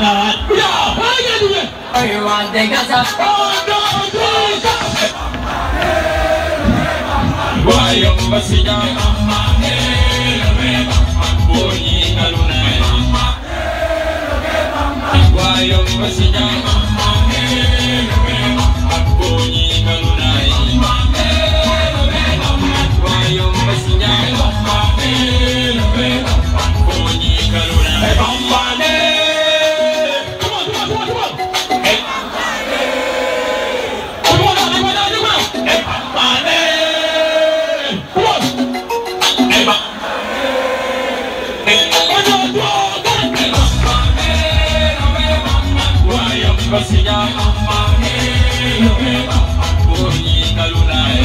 You want the gas? Why you must Boni Kalunai Why you must Boni Kalunai Why you must Boni Kalunai Basinya Boni Kalunai